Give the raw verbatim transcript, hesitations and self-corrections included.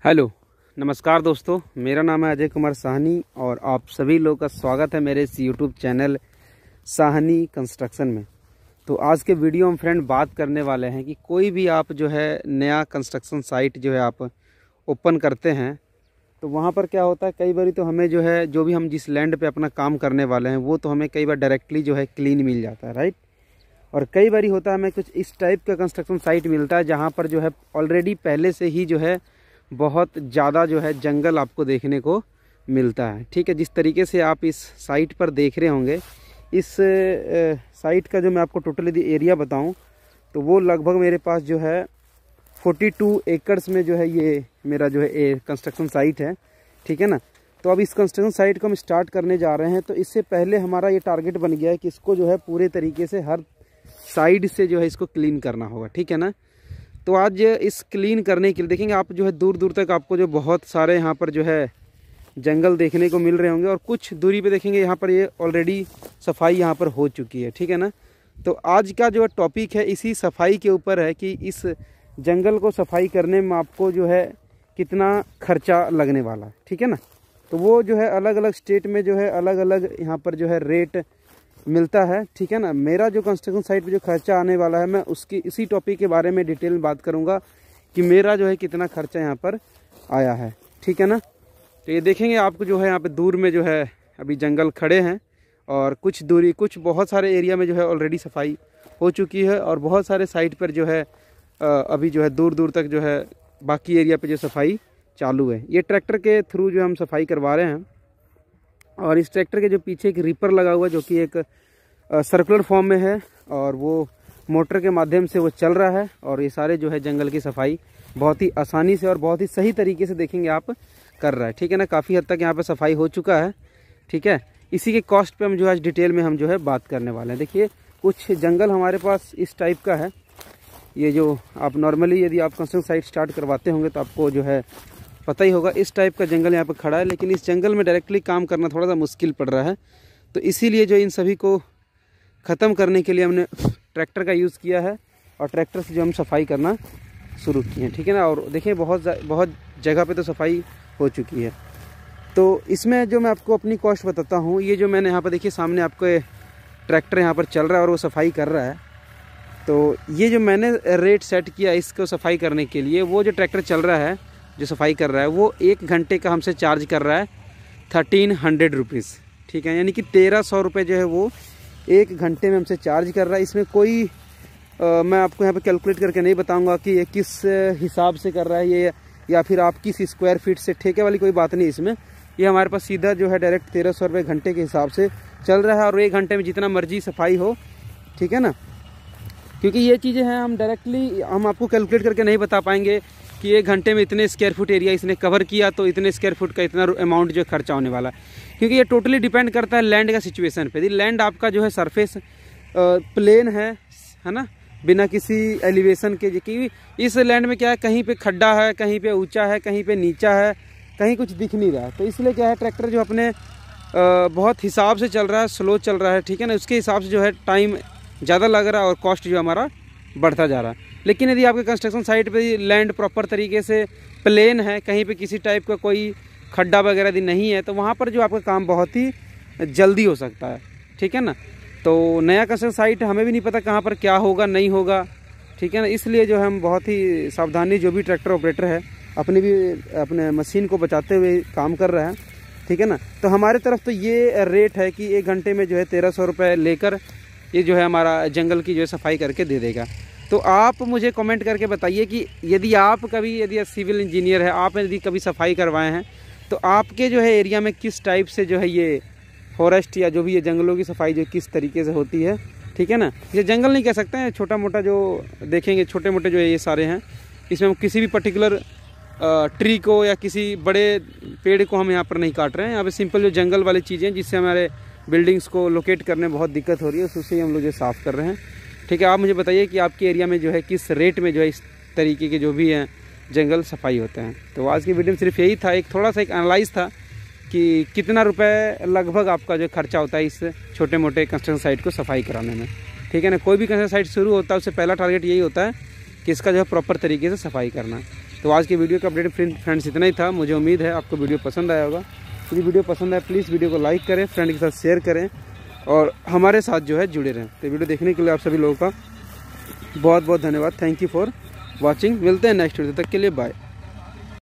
Hello नमस्कार दोस्तों, मेरा नाम है अजय कुमार साहनी और आप सभी लोग का स्वागत है मेरे इस यूट्यूब चैनल साहनी कंस्ट्रक्शन में। तो आज के वीडियो में फ्रेंड बात करने वाले हैं कि कोई भी आप जो है नया कंस्ट्रक्शन साइट जो है आप ओपन करते हैं तो वहाँ पर क्या होता है, कई बार तो हमें जो है जो भी हम जिस लैंड पे अपना काम करने वाले हैं वो तो हमें कई बार डायरेक्टली जो है क्लीन मिल जाता है, राइट। और कई बार होता है हमें कुछ इस टाइप का कंस्ट्रक्शन साइट मिलता है जहाँ पर जो है ऑलरेडी पहले से ही जो है बहुत ज़्यादा जो है जंगल आपको देखने को मिलता है। ठीक है, जिस तरीके से आप इस साइट पर देख रहे होंगे, इस साइट का जो मैं आपको टोटल यदि एरिया बताऊं तो वो लगभग मेरे पास जो है बयालीस एकड़्स में जो है ये मेरा जो है कंस्ट्रक्शन साइट है। ठीक है ना। तो अब इस कंस्ट्रक्शन साइट को हम स्टार्ट करने जा रहे हैं, तो इससे पहले हमारा ये टारगेट बन गया है कि इसको जो है पूरे तरीके से हर साइड से जो है इसको क्लीन करना होगा। ठीक है ना। तो आज इस क्लीन करने के लिए देखेंगे आप जो है दूर दूर तक आपको जो बहुत सारे यहाँ पर जो है जंगल देखने को मिल रहे होंगे और कुछ दूरी पे देखेंगे यहाँ पर ये ऑलरेडी सफाई यहाँ पर हो चुकी है। ठीक है ना। तो आज का जो टॉपिक है इसी सफाई के ऊपर है कि इस जंगल को सफाई करने में आपको जो है कितना खर्चा लगने वाला है। ठीक है ना। तो वो जो है अलग अलग स्टेट में जो है अलग अलग यहाँ पर जो है रेट मिलता है। ठीक है ना। मेरा जो कंस्ट्रक्शन साइट पे जो खर्चा आने वाला है मैं उसकी इसी टॉपिक के बारे में डिटेल में बात करूंगा कि मेरा जो है कितना खर्चा यहाँ पर आया है। ठीक है ना। तो ये देखेंगे आपको जो है यहाँ पे दूर में जो है अभी जंगल खड़े हैं और कुछ दूरी कुछ बहुत सारे एरिया में जो है ऑलरेडी सफाई हो चुकी है और बहुत सारे साइट पर जो है अभी जो है दूर दूर तक जो है बाकी एरिया पर जो सफाई चालू है। ये ट्रैक्टर के थ्रू जो हम सफाई करवा रहे हैं और इस ट्रैक्टर के जो पीछे एक रीपर लगा हुआ है जो कि एक सर्कुलर फॉर्म में है और वो मोटर के माध्यम से वो चल रहा है और ये सारे जो है जंगल की सफाई बहुत ही आसानी से और बहुत ही सही तरीके से देखेंगे आप कर रहा है। ठीक है ना। काफ़ी हद तक यहाँ पे सफाई हो चुका है। ठीक है। इसी के कॉस्ट पे हम जो आज डिटेल में हम जो है बात करने वाले हैं। देखिए कुछ जंगल हमारे पास इस टाइप का है। ये जो आप नॉर्मली यदि आप कंस्ट्रक्शन साइट स्टार्ट करवाते होंगे तो आपको जो है पता ही होगा इस टाइप का जंगल यहाँ पे खड़ा है, लेकिन इस जंगल में डायरेक्टली काम करना थोड़ा सा मुश्किल पड़ रहा है। तो इसीलिए जो इन सभी को ख़त्म करने के लिए हमने ट्रैक्टर का यूज़ किया है और ट्रैक्टर से जो हम सफाई करना शुरू किए हैं। ठीक है ना। और देखिए बहुत बहुत जगह पे तो सफाई हो चुकी है। तो इसमें जो मैं आपको अपनी कॉस्ट बताता हूँ, ये जो मैंने यहाँ पर देखिए सामने आपको ट्रैक्टर यहाँ पर चल रहा है और वो सफाई कर रहा है। तो ये जो मैंने रेट सेट किया इसको सफाई करने के लिए, वो जो ट्रैक्टर चल रहा है जो सफाई कर रहा है वो एक घंटे का हमसे चार्ज कर रहा है थर्टीन हंड्रेड रुपीज़। ठीक है, यानी कि तेरह सौ रुपये जो है वो एक घंटे में हमसे चार्ज कर रहा है। इसमें कोई आ, मैं आपको यहाँ पे कैलकुलेट करके नहीं बताऊंगा कि ये किस हिसाब से कर रहा है ये या फिर आप किस स्क्वायर फीट से, ठेके वाली कोई बात नहीं इसमें। ये हमारे पास सीधा जो है डायरेक्ट तेरह सौ रुपये घंटे के हिसाब से चल रहा है और एक घंटे में जितना मर्जी सफाई हो। ठीक है ना। क्योंकि ये चीज़ें हैं हम डायरेक्टली हम आपको कैलकुलेट करके नहीं बता पाएंगे कि एक घंटे में इतने स्क्वायर फुट एरिया इसने कवर किया तो इतने स्क्वायर फुट का इतना अमाउंट जो खर्चा होने वाला है, क्योंकि ये टोटली डिपेंड करता है लैंड का सिचुएशन पे। यदि लैंड आपका जो है सरफेस प्लेन है है ना, बिना किसी एलिवेशन के, क्योंकि इस लैंड में क्या है कहीं पे खड्डा है, कहीं पे ऊंचा है, कहीं पे नीचा है, कहीं कुछ दिख नहीं रहा है। तो इसलिए क्या है ट्रैक्टर जो अपने आ, बहुत हिसाब से चल रहा है, स्लो चल रहा है। ठीक है ना। उसके हिसाब से जो है टाइम ज़्यादा लग रहा है और कॉस्ट जो हमारा बढ़ता जा रहा है। लेकिन यदि आपके कंस्ट्रक्शन साइट पे लैंड प्रॉपर तरीके से प्लेन है, कहीं पे किसी टाइप का कोई खड्डा वगैरह यदि नहीं है, तो वहाँ पर जो आपका काम बहुत ही जल्दी हो सकता है। ठीक है ना। तो नया कंस्ट्रक्शन साइट हमें भी नहीं पता कहाँ पर क्या होगा नहीं होगा। ठीक है ना। इसलिए जो हम बहुत ही सावधानी जो भी ट्रैक्टर ऑपरेटर है अपनी भी अपने मशीन को बचाते हुए काम कर रहा है। ठीक है ना। तो हमारे तरफ तो ये रेट है कि एक घंटे में जो है तेरह सौ रुपये लेकर ये जो है हमारा जंगल की जो है सफाई करके दे देगा। तो आप मुझे कमेंट करके बताइए कि यदि आप कभी यदि सिविल इंजीनियर है, आप यदि कभी सफाई करवाए हैं तो आपके जो है एरिया में किस टाइप से जो है ये फॉरेस्ट या जो भी ये जंगलों की सफाई जो किस तरीके से होती है। ठीक है ना। ये जंगल नहीं कह सकते हैं, छोटा मोटा जो देखेंगे छोटे मोटे जो है ये सारे हैं। इसमें हम किसी भी पर्टिकुलर ट्री को या किसी बड़े पेड़ को हम यहाँ पर नहीं काट रहे हैं। यहाँ पर सिंपल जो जंगल वाली चीज़ें जिससे हमारे बिल्डिंग्स को लोकेट करने में बहुत दिक्कत हो रही है, उससे ही हम लोग जो साफ़ कर रहे हैं। ठीक है। आप मुझे बताइए कि आपके एरिया में जो है किस रेट में जो है इस तरीके के जो भी हैं जंगल सफाई होते हैं। तो आज की वीडियो में सिर्फ यही था, एक थोड़ा सा एक एनालाइज था कि कितना रुपए लगभग आपका जो खर्चा होता है इस छोटे मोटे कंस्ट्रक्शन साइट को सफाई कराने में। ठीक है ना। कोई भी कंस्ट्रक्शन साइट शुरू होता है उससे पहला टारगेट यही होता है कि इसका जो है प्रॉपर तरीके से सफाई करना। तो आज के वीडियो का अपडेट फ्रेंड्स इतना ही था। मुझे उम्मीद है आपको वीडियो पसंद आया होगा। यदि वीडियो पसंद आए प्लीज़ वीडियो को लाइक करें, फ्रेंड के साथ शेयर करें और हमारे साथ जो है जुड़े रहें। तो वीडियो देखने के लिए आप सभी लोगों का बहुत बहुत धन्यवाद। Thank you for watching. मिलते हैं नेक्स्ट वीडियो, तक के लिए बाय।